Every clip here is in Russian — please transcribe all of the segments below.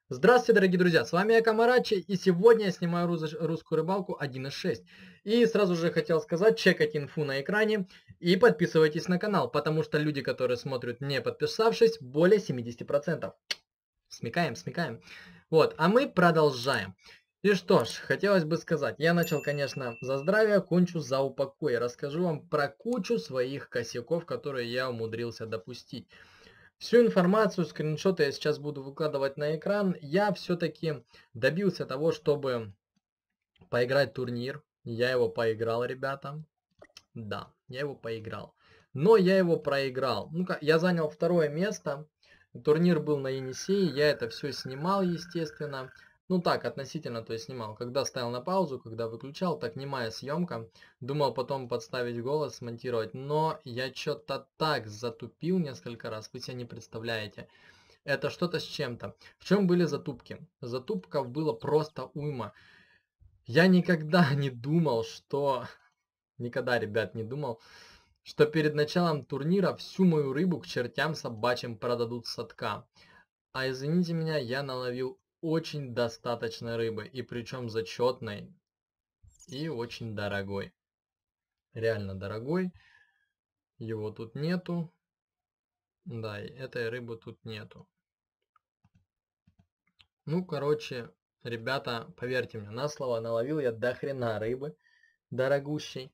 Здравствуйте, дорогие друзья, с вами я Камарачи, и сегодня я снимаю русскую рыбалку 1.6. И сразу же хотел сказать, чекайте инфу на экране и подписывайтесь на канал, потому что люди, которые смотрят не подписавшись, более 70%. Смекаем, смекаем. Вот, а мы продолжаем. И что ж, хотелось бы сказать, я начал, конечно, за здравие, кончу за упокой. Расскажу вам про кучу своих косяков, которые я умудрился допустить. Всю информацию, скриншоты я сейчас буду выкладывать на экран. Я все-таки добился того, чтобы поиграть турнир. Я его поиграл, ребята. Да, я его поиграл. Но я его проиграл. Ну-ка, я занял второе место. Турнир был на Енисее, я это все снимал, естественно. Ну так, относительно, то есть снимал. Когда ставил на паузу, когда выключал, так немая съемка. Думал потом подставить голос, смонтировать. Но я что-то так затупил несколько раз, вы себе не представляете. Это что-то с чем-то. В чем были затупки? Затупков было просто уйма. Я никогда не думал, что... Никогда, ребят, не думал, что перед началом турнира всю мою рыбу к чертям собачьим продадут с садка. А извините меня, я наловил очень достаточно рыбы, и причем зачетной, и очень дорогой. Реально дорогой. Его тут нету. Да, этой рыбы тут нету. Ну, короче, ребята, поверьте мне на слово, наловил я до хрена рыбы дорогущей.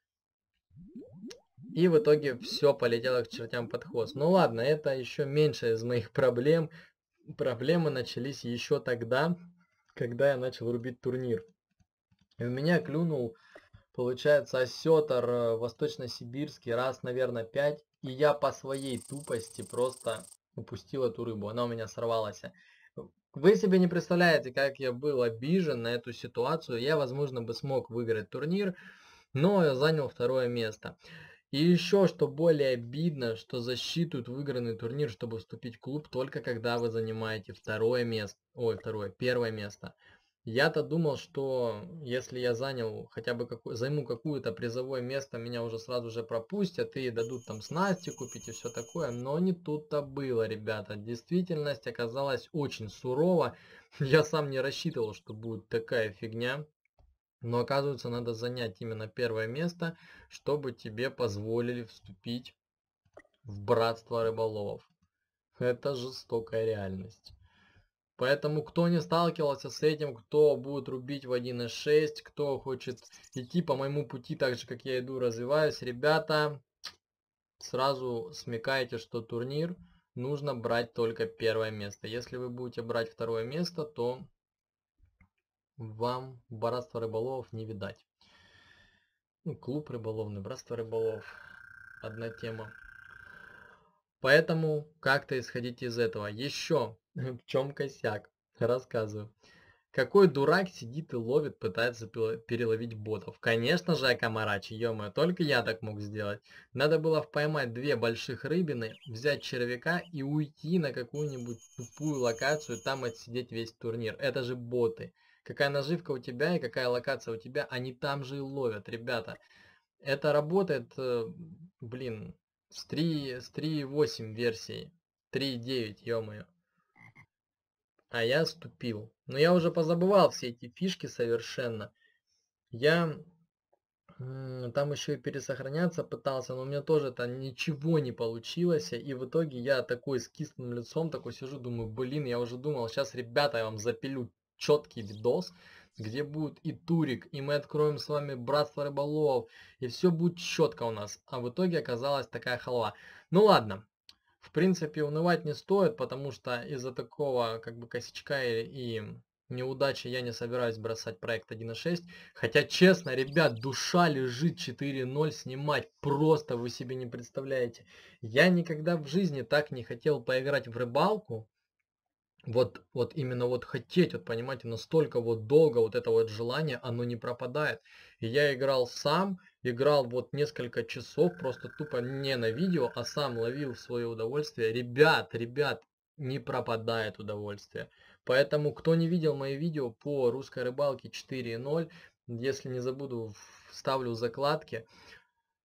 И в итоге все полетело к чертям под хвост. Ну ладно, это еще меньше из моих проблем. Проблемы начались еще тогда, когда я начал рубить турнир. И у меня клюнул, получается, осетр восточно-сибирский раз, наверное, 5. И я по своей тупости просто упустил эту рыбу. Она у меня сорвалась. Вы себе не представляете, как я был обижен на эту ситуацию. Я, возможно, бы смог выиграть турнир, но я занял второе место. И еще, что более обидно, что засчитывают выигранный турнир, чтобы вступить в клуб, только когда вы занимаете второе место. Ой, первое место. Я-то думал, что если я занял хотя бы займу какое-то призовое место, меня уже сразу же пропустят и дадут там снасти купить и все такое. Но не тут-то было, ребята. Действительность оказалась очень сурова. Я сам не рассчитывал, что будет такая фигня. Но оказывается, надо занять именно первое место, чтобы тебе позволили вступить в братство рыболовов. Это жестокая реальность. Поэтому, кто не сталкивался с этим, кто будет рубить в 1.6, кто хочет идти по моему пути так же, как я иду, развиваюсь, ребята, сразу смекайте, что турнир нужно брать только первое место. Если вы будете брать второе место, то вам братство рыболовов не видать. Ну, клуб рыболовный, братство рыболов. Одна тема. Поэтому как-то исходить из этого. Еще в чем косяк? Рассказываю. Какой дурак сидит и ловит, пытается переловить ботов? Конечно же, Акамарачи, ё-моё, только я так мог сделать. Надо было поймать две больших рыбины, взять червяка и уйти на какую-нибудь тупую локацию, там отсидеть весь турнир. Это же боты. Какая наживка у тебя и какая локация у тебя, они там же и ловят, ребята. Это работает, блин, с 3.8 версии. 3.9, ё-моё. А я ступил. Но я уже позабывал все эти фишки совершенно. Я там еще и пересохраняться пытался, но у меня тоже это ничего не получилось. И в итоге я такой с кислым лицом, такой сижу, думаю, блин, я уже думал, сейчас, ребята, я вам запилю четкий видос, где будет и турик, и мы откроем с вами братство рыболовов, и все будет четко у нас. А в итоге оказалась такая халва. Ну ладно, в принципе, унывать не стоит, потому что из-за такого как бы косячка и неудачи я не собираюсь бросать проект 1.6. Хотя, честно, ребят, душа лежит 4.0 снимать, просто вы себе не представляете. Я никогда в жизни так не хотел поиграть в рыбалку, вот именно вот хотеть, вот понимаете, настолько вот долго вот это вот желание, оно не пропадает. И я играл сам, играл вот несколько часов, просто тупо не на видео, а сам ловил в свое удовольствие. Ребят, не пропадает удовольствие. Поэтому, кто не видел мои видео по русской рыбалке 4.0, если не забуду, вставлю в закладки.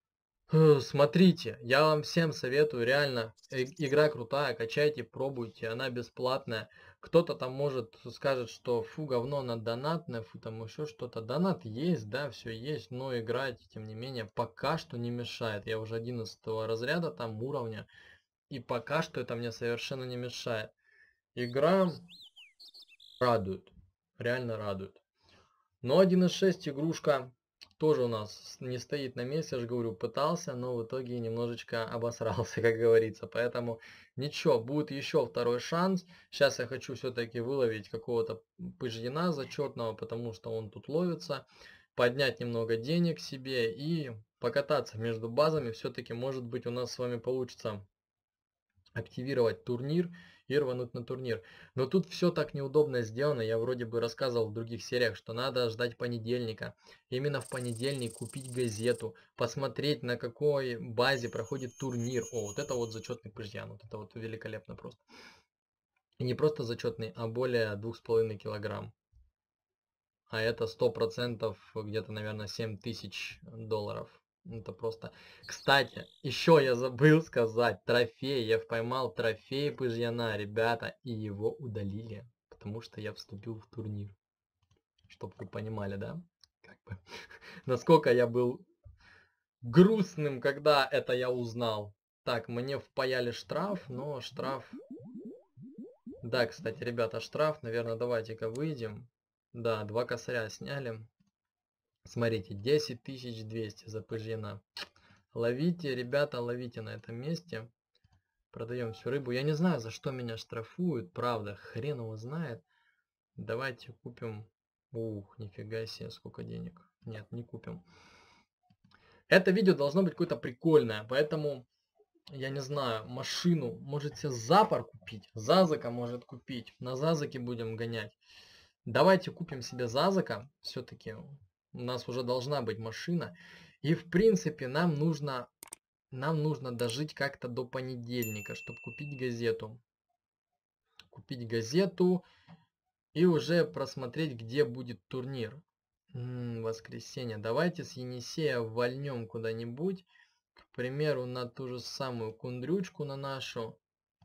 Смотрите, я вам всем советую, реально, игра крутая, качайте, пробуйте, она бесплатная. Кто-то там может скажет, что фу, говно, она донатная, фу, там еще что-то. Донат есть, да, все есть, но играть, тем не менее, пока что не мешает. Я уже 11 разряда там уровня, и пока что это мне совершенно не мешает. Игра радует, реально радует. Но 1.6 игрушка тоже у нас не стоит на месте, я же говорю, пытался, но в итоге немножечко обосрался, как говорится. Поэтому ничего, будет еще второй шанс. Сейчас я хочу все-таки выловить какого-то пыжьена зачетного, потому что он тут ловится. Поднять немного денег себе и покататься между базами. Все-таки, может быть, у нас с вами получится активировать турнир и рвануть на турнир. Но тут все так неудобно сделано. Я вроде бы рассказывал в других сериях, что надо ждать понедельника. Именно в понедельник купить газету, посмотреть, на какой базе проходит турнир. О, вот это вот зачетный пыжьян. Вот это вот великолепно просто. И не просто зачетный, а более 2,5 килограмм. А это 100% где-то, наверное, $7000. Это просто... Кстати, еще я забыл сказать, трофей. Я поймал трофей пыжьяна, ребята, и его удалили, потому что я вступил в турнир. Чтоб вы понимали, да? Как бы, насколько я был грустным, когда это я узнал. Так, мне впаяли штраф, но штраф... Да, кстати, ребята, штраф, наверное, давайте-ка выйдем. Да, 2 косаря сняли. Смотрите, 10200 за пыжьена. Ловите, ребята, ловите на этом месте. Продаем всю рыбу. Я не знаю, за что меня штрафуют, правда, хрен его знает. Давайте купим... Ух, нифига себе, сколько денег. Нет, не купим. Это видео должно быть какое-то прикольное, поэтому, я не знаю, машину можете Запор купить. Зазака может купить. На Зазаке будем гонять. Давайте купим себе Зазака. Все-таки у нас уже должна быть машина. И в принципе нам нужно дожить как-то до понедельника, чтобы купить газету. Купить газету и уже просмотреть, где будет турнир. Воскресенье. Давайте с Енисея вольнем куда-нибудь. К примеру, на ту же самую кундрючку на нашу.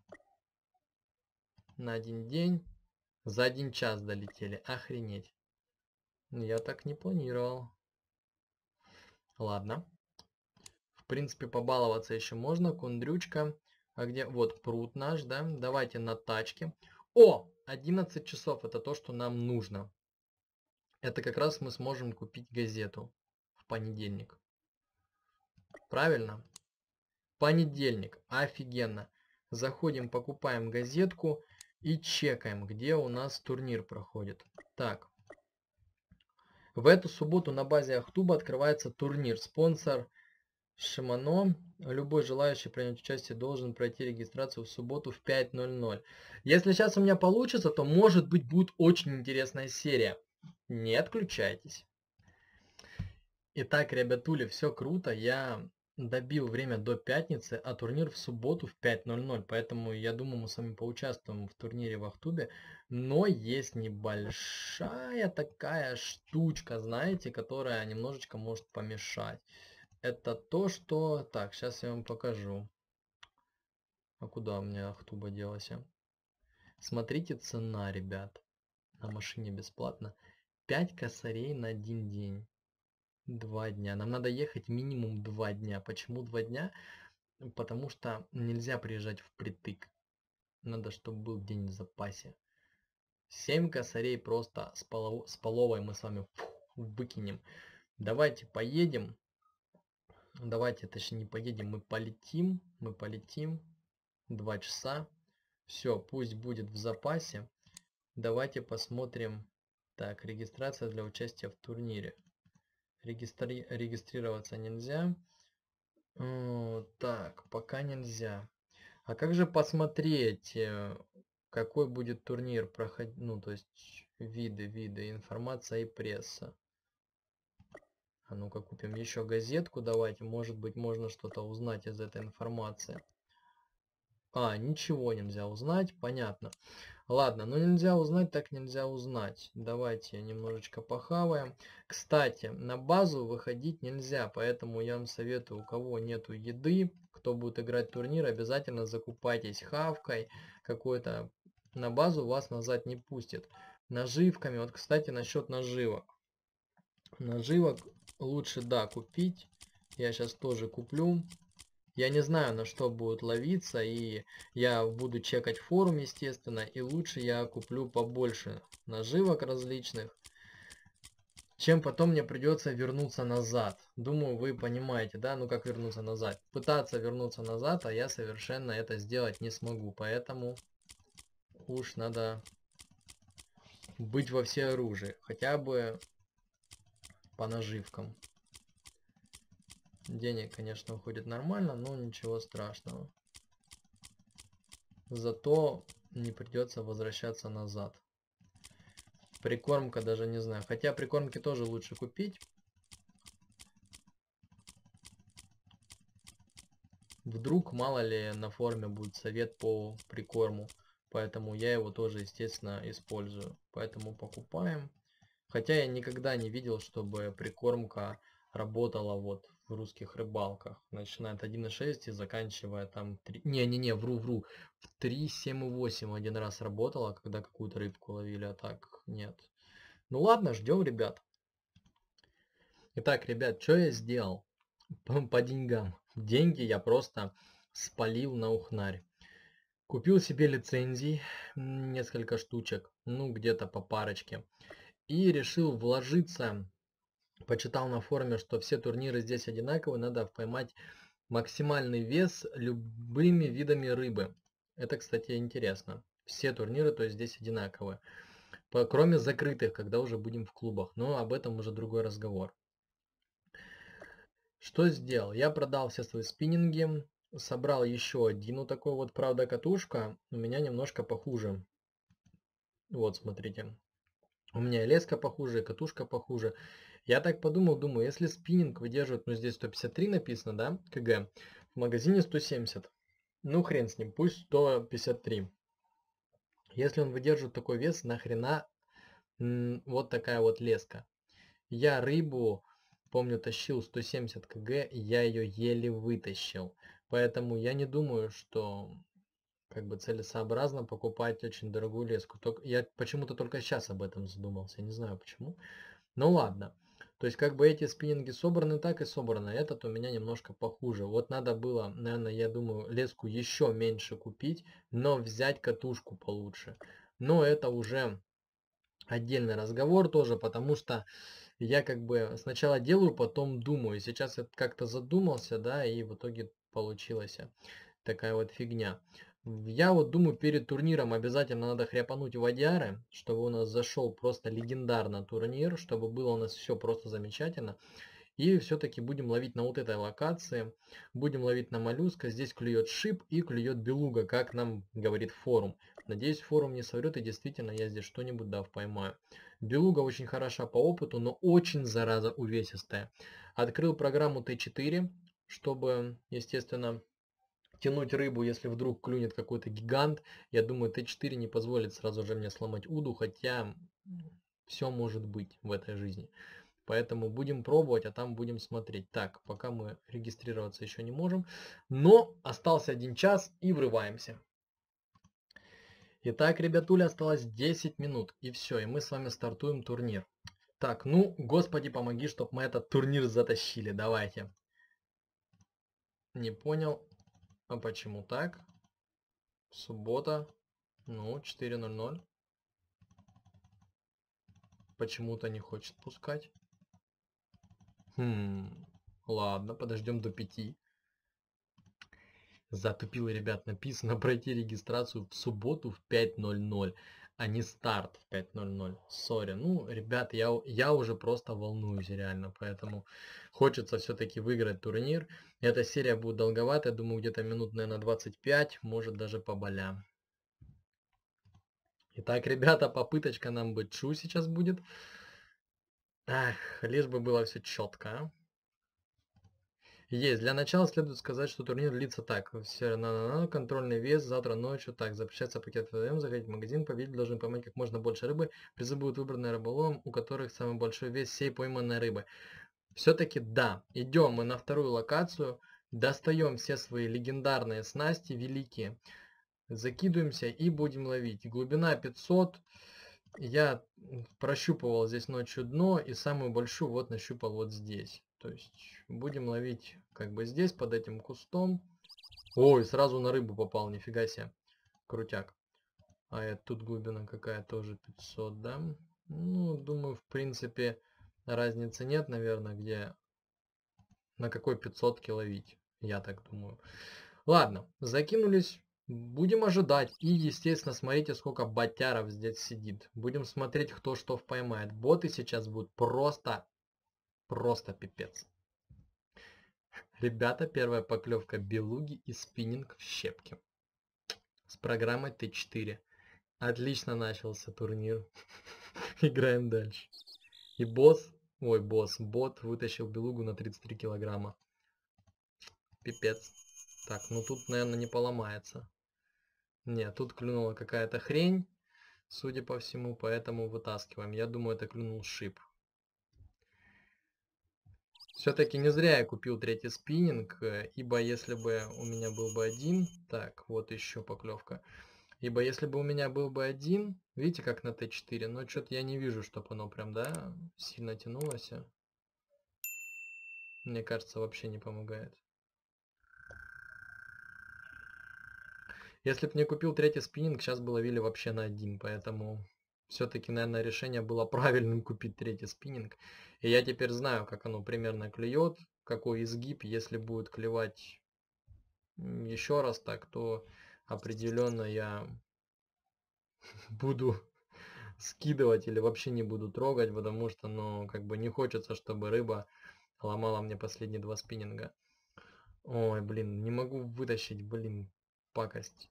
На один день. За 1 час долетели. Охренеть. Я так не планировал. Ладно. В принципе, побаловаться еще можно. Кундрючка. А где? Вот пруд наш, да? Давайте на тачке. О! 11 часов. Это то, что нам нужно. Это как раз мы сможем купить газету в понедельник. Правильно? Понедельник. Офигенно. Заходим, покупаем газетку и чекаем, где у нас турнир проходит. Так. В эту субботу на базе Ахтуба открывается турнир. Спонсор Шимано. Любой желающий принять участие должен пройти регистрацию в субботу в 5:00. Если сейчас у меня получится, то может быть будет очень интересная серия. Не отключайтесь. Итак, ребятули, все круто. Я добил время до пятницы, а турнир в субботу в 5:00. Поэтому я думаю, мы с вами поучаствуем в турнире в Ахтубе. Но есть небольшая такая штучка, знаете, которая немножечко может помешать. Это то, что... Так, сейчас я вам покажу. А куда у меня Ахтуба делась? Смотрите, цена, ребят. На машине бесплатно. 5 косарей на 1 день. 2 дня. Нам надо ехать минимум 2 дня. Почему 2 дня? Потому что нельзя приезжать впритык. Надо, чтобы был день в запасе. 7 косарей просто с половой мы с вами выкинем. Давайте поедем. Давайте, точнее, не поедем, мы полетим. 2 часа. Все, пусть будет в запасе. Давайте посмотрим. Так, регистрация для участия в турнире. Регистрироваться нельзя. Так, пока нельзя. А как же посмотреть, какой будет турнир проходить? Ну, то есть виды, информация и пресса. А ну-ка купим еще газетку, давайте. Может быть, можно что-то узнать из этой информации. Ничего нельзя узнать, понятно. Ладно, ну нельзя узнать, так нельзя узнать. Давайте немножечко похаваем. Кстати, на базу выходить нельзя, поэтому я вам советую, у кого нету еды, кто будет играть турнир, обязательно закупайтесь хавкой какой-то. На базу вас назад не пустит. Наживками, вот, кстати, насчет наживок. Наживок лучше, да, купить. Я сейчас тоже куплю. Я не знаю, на что будет ловиться, и я буду чекать форум, естественно, и лучше я куплю побольше наживок различных, чем потом мне придется вернуться назад. Думаю, вы понимаете, да? Ну как вернуться назад? Пытаться вернуться назад, а я совершенно это сделать не смогу, поэтому уж надо быть во всеоружии, хотя бы по наживкам. Денег, конечно, уходит нормально, но ничего страшного. Зато не придется возвращаться назад. Прикормка даже не знаю. Хотя прикормки тоже лучше купить. Вдруг, мало ли, на форуме будет совет по прикорму. Поэтому я его тоже, естественно, использую. Поэтому покупаем. Хотя я никогда не видел, чтобы прикормка работала вот в русских рыбалках. Начиная от 1.6 и заканчивая там 3... Не-не-не, вру. В 3.7.8 один раз работала, когда какую-то рыбку ловили, а так нет. Ну ладно, ждем, ребят. Итак, ребят, что я сделал? По деньгам. Деньги я просто спалил на ухнарь. Купил себе лицензий, несколько штучек, ну где-то по парочке. И решил вложиться. Почитал на форуме, что все турниры здесь одинаковые, надо поймать максимальный вес любыми видами рыбы. Это, кстати, интересно. Все турниры, то есть здесь одинаковые. Кроме закрытых, когда уже будем в клубах. Но об этом уже другой разговор. Что сделал? Я продал все свои спиннинги, собрал еще один вот такой вот, правда, катушка, у меня немножко похуже. Вот, смотрите. У меня и леска похуже, и катушка похуже. Я так подумал, думаю, если спиннинг выдерживает, ну здесь 153 написано, да, кг, в магазине 170. Ну хрен с ним, пусть 153. Если он выдерживает такой вес, нахрена вот такая вот леска. Я рыбу, помню, тащил 170 кг, и я ее еле вытащил. Поэтому я не думаю, что как бы целесообразно покупать очень дорогую леску. Я почему-то только сейчас об этом задумался, не знаю почему. Ну ладно. То есть как бы эти спиннинги собраны так и собраны. Этот у меня немножко похуже. Вот надо было, наверное, я думаю, леску еще меньше купить, но взять катушку получше. Но это уже отдельный разговор тоже, потому что я как бы сначала делаю, потом думаю. Сейчас я как-то задумался, да, и в итоге получилась такая вот фигня. Я вот думаю, перед турниром обязательно надо хряпануть водяры, чтобы у нас зашел просто легендарно турнир, чтобы было у нас все просто замечательно. И все-таки будем ловить на вот этой локации, будем ловить на моллюска. Здесь клюет шип и клюет белуга, как нам говорит форум. Надеюсь, форум не соврет, и действительно я здесь что-нибудь, да, поймаю. Белуга очень хороша по опыту, но очень, зараза, увесистая. Открыл программу Т4, чтобы, естественно, тянуть рыбу, если вдруг клюнет какой-то гигант. Я думаю, Т4 не позволит сразу же мне сломать уду, хотя все может быть в этой жизни. Поэтому будем пробовать, а там будем смотреть. Так, пока мы регистрироваться еще не можем. Но остался 1 час и врываемся. Итак, ребятуля, осталось 10 минут. И все, и мы с вами стартуем турнир. Так, ну, господи, помоги, чтобы мы этот турнир затащили. Давайте. Не понял. А почему так? Суббота. Ну, 4:00. Почему-то не хочет пускать. Ладно, подождем до 5. Затупил, ребят, написано пройти регистрацию в субботу в 5:00, а не старт в 5:00. Сори. Ну, ребят, я уже просто волнуюсь реально, поэтому хочется все-таки выиграть турнир. Эта серия будет долговатая, думаю, где-то минут, наверное, 25, может даже поболя. Итак, ребята, попыточка нам быть чу сейчас будет. Ах, лишь бы было все четко, а? Есть. Для начала следует сказать, что турнир длится так. Все на контрольный вес, завтра ночью так. Запрещается пакет ВДМ, заходить в магазин, победитель должен поймать как можно больше рыбы. Призы будут выбраны рыболовом, у которых самый большой вес всей пойманной рыбы. Все-таки да. Идем мы на вторую локацию, достаем все свои легендарные снасти, великие, закидываемся и будем ловить. Глубина 500. Я прощупывал здесь ночью дно и самую большую вот нащупал вот здесь. То есть будем ловить как бы здесь, под этим кустом. Ой, сразу на рыбу попал, нифига себе. Крутяк. А это тут глубина какая, тоже 500, да? Ну, думаю, в принципе, разницы нет, наверное, где, на какой 500 ловить. Я так думаю. Ладно, закинулись. Будем ожидать. И, естественно, смотрите, сколько ботяров здесь сидит. Будем смотреть, кто что поймает. Боты сейчас будут просто пипец. Ребята, первая поклевка белуги и спиннинг в щепке. С программой Т4. Отлично начался турнир. Играем дальше. И бот вытащил белугу на 33 килограмма. Пипец. Так, ну тут, наверное, не поломается. Нет, тут клюнула какая-то хрень, судя по всему, поэтому вытаскиваем. Я думаю, это клюнул шип. Все-таки не зря я купил третий спиннинг, ибо если бы у меня был бы один... Так, вот еще поклевка. Ибо если бы у меня был бы один, видите, как на Т4, но что-то я не вижу, чтобы оно прям, да, сильно тянулось. Мне кажется, вообще не помогает. Если бы не купил третий спиннинг, сейчас бы ловили вообще на один, поэтому все-таки, наверное, решение было правильным купить третий спиннинг. И я теперь знаю, как оно примерно клюет, какой изгиб. Если будет клевать еще раз так, то определенно я буду скидывать или вообще не буду трогать, потому что, ну, как бы не хочется, чтобы рыба ломала мне последние два спиннинга. Ой, блин, не могу вытащить, блин, пакость.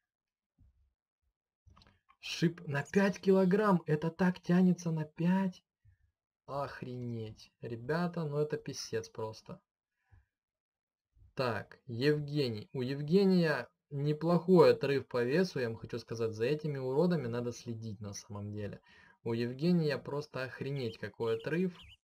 Шип на 5 килограмм. Это так тянется на 5. Охренеть. Ребята, ну это писец просто. Так, Евгений. У Евгения неплохой отрыв по весу, я вам хочу сказать. За этими уродами надо следить на самом деле. У Евгения просто охренеть какой отрыв.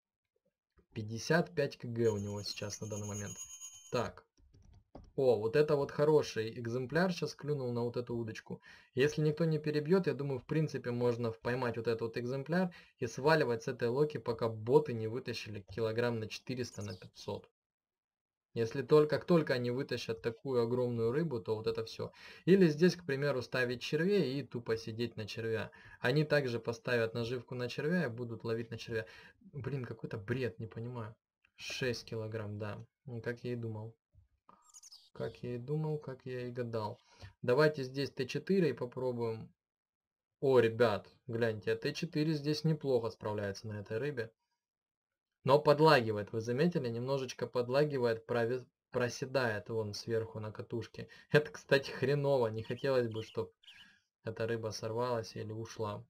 55 кг у него сейчас на данный момент. Так. О, вот это вот хороший экземпляр сейчас клюнул на вот эту удочку. Если никто не перебьет, я думаю, в принципе, можно поймать вот этот вот экземпляр и сваливать с этой локи, пока боты не вытащили килограмм на 400, на 500. Если только, как только они вытащат такую огромную рыбу, то вот это все. Или здесь, к примеру, ставить червей и тупо сидеть на червя. Они также поставят наживку на червя и будут ловить на червя. Блин, какой-то бред, не понимаю. 6 килограмм, да. Ну, как я и думал. Как я и думал, как я и гадал. Давайте здесь Т4 и попробуем. О, ребят, гляньте, Т4 здесь неплохо справляется на этой рыбе. Но подлагивает, вы заметили? Немножечко подлагивает, проседает вон сверху на катушке. Это, кстати, хреново. Не хотелось бы, чтобы эта рыба сорвалась или ушла.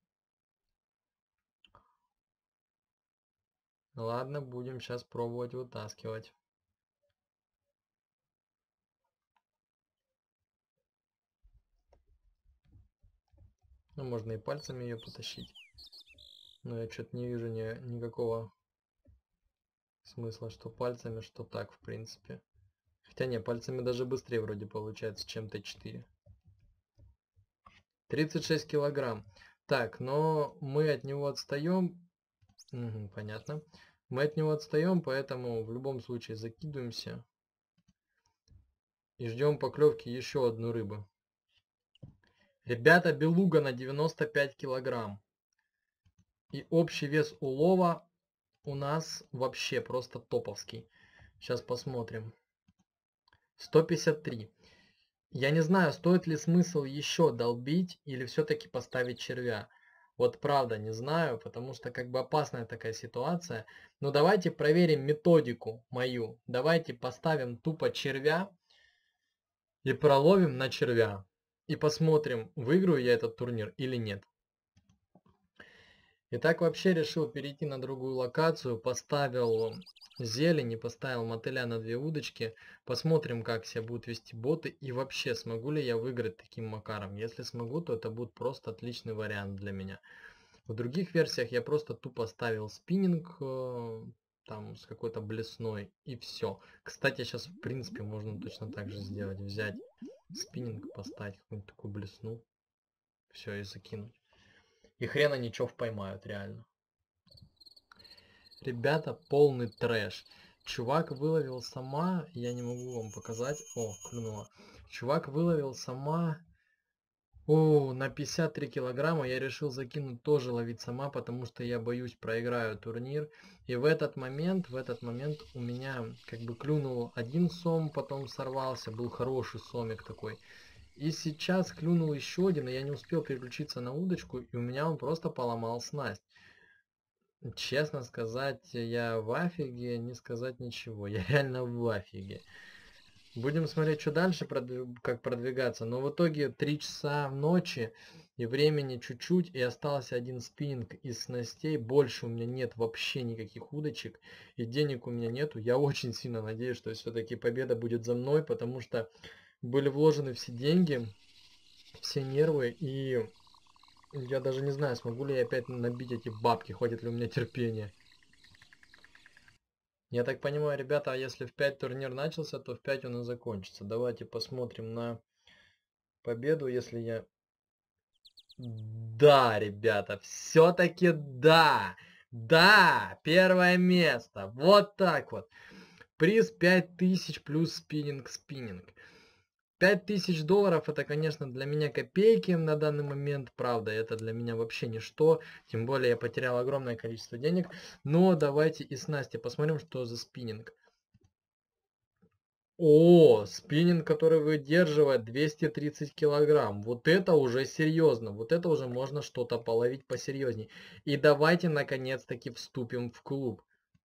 Ладно, будем сейчас пробовать вытаскивать. Ну, можно и пальцами ее потащить. Но я что-то не вижу никакого смысла, что пальцами, что так, в принципе. Хотя не, пальцами даже быстрее вроде получается, чем Т4. 36 килограмм. Так, но мы от него отстаем. Угу, понятно. Мы от него отстаем, поэтому в любом случае закидываемся. И ждем поклевки еще одну рыбу. Ребята, белуга на 95 килограмм. И общий вес улова у нас вообще просто топовский. Сейчас посмотрим. 153. Я не знаю, стоит ли смысл еще долбить или все-таки поставить червя. Вот правда не знаю, потому что как бы опасная такая ситуация. Но давайте проверим методику мою. Давайте поставим тупо червя и проловим на червя. И посмотрим, выиграю я этот турнир или нет. И так вообще решил перейти на другую локацию, поставил зелень и поставил мотыля на 2 удочки. Посмотрим, как себя будут вести боты и вообще смогу ли я выиграть таким макаром. Если смогу, то это будет просто отличный вариант для меня. В других версиях я просто тупо ставил спиннинг там с какой-то блесной и все. Кстати, сейчас в принципе можно точно так же сделать. Взять спиннинг, поставить какую-нибудь такую блесну. Все, и закинуть. И хрен они чё поймают, реально. Ребята, полный трэш. Чувак выловил сама, я не могу вам показать. О, клюнула. Чувак выловил сама. О, на 53 килограмма я решил закинуть тоже ловить сама, потому что я боюсь проиграю турнир. И в этот момент у меня как бы клюнул один сом, потом сорвался, был хороший сомик такой. И сейчас клюнул еще один, и я не успел переключиться на удочку, и у меня он просто поломал снасть. Честно сказать, я в афиге, не сказать ничего. Я реально в афиге. Будем смотреть, что дальше, как продвигаться. Но в итоге 3 часа ночи, и времени чуть-чуть, и остался один спиннинг из снастей. Больше у меня нет вообще никаких удочек, и денег у меня нету. Я очень сильно надеюсь, что все-таки победа будет за мной, потому что были вложены все деньги, все нервы, и я даже не знаю, смогу ли я опять набить эти бабки, хватит ли у меня терпения. Я так понимаю, ребята, а если в 5 турнир начался, то в 5 он и закончится. Давайте посмотрим на победу, если я... Да, ребята, все-таки да! Да! Первое место! Вот так вот! Приз 5000 плюс спиннинг. 5000 долларов это, конечно, для меня копейки на данный момент, правда, это для меня вообще ничто, тем более я потерял огромное количество денег, но давайте и с Настей посмотрим, что за спиннинг. О, спиннинг, который выдерживает 230 килограмм, вот это уже серьезно, вот это уже можно что-то половить посерьезней. И давайте наконец-таки вступим в клуб.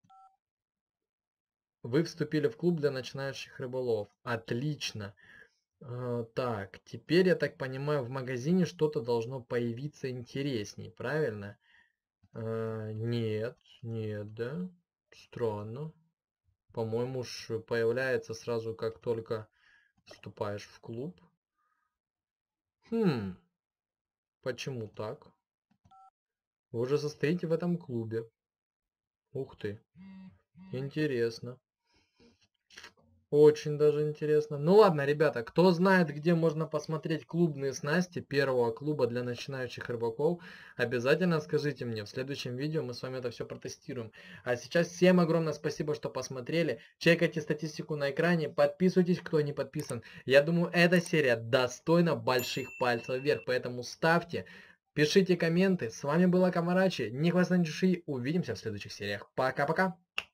Вы вступили в клуб для начинающих рыболов, отлично. Так, теперь, я так понимаю, в магазине что-то должно появиться интересней, правильно? Нет, нет, да? Странно. По-моему, появляется сразу, как только вступаешь в клуб. Почему так? Вы уже состоите в этом клубе. Ух ты, интересно. Очень даже интересно. Ну ладно, ребята, кто знает, где можно посмотреть клубные снасти первого клуба для начинающих рыбаков, обязательно скажите мне. В следующем видео мы с вами это все протестируем. А сейчас всем огромное спасибо, что посмотрели. Чекайте статистику на экране, подписывайтесь, кто не подписан. Я думаю, эта серия достойна больших пальцев вверх, поэтому ставьте, пишите комменты. С вами была Камарачи, не хвоста, не души. Увидимся в следующих сериях. Пока-пока.